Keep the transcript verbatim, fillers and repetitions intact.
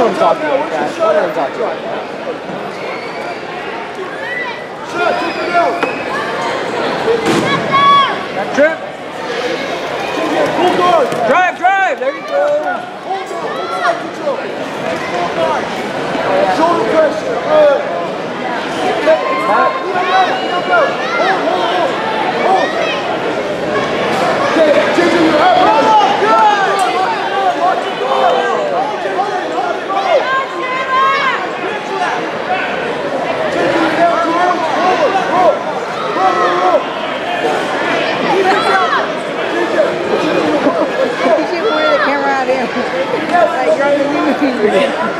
let him talk to you like that. Don't let him talk to you like that. Back trip. Drive, drive. There you go. Shoulder pressure. Good. Okay, Jitsu, you're up. You should point the camera out in. Like, you're on the